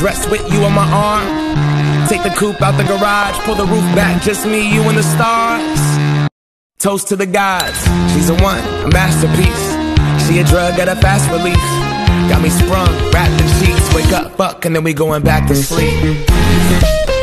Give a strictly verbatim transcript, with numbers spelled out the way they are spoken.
dressed with you on my arm. Take the coupe out the garage, pull the roof back, just me, you and the stars. Toast to the gods, she's a one, a masterpiece. She a drug at a fast relief. Got me sprung, wrapped in sheets. Wake up, fuck, and then we going back to sleep.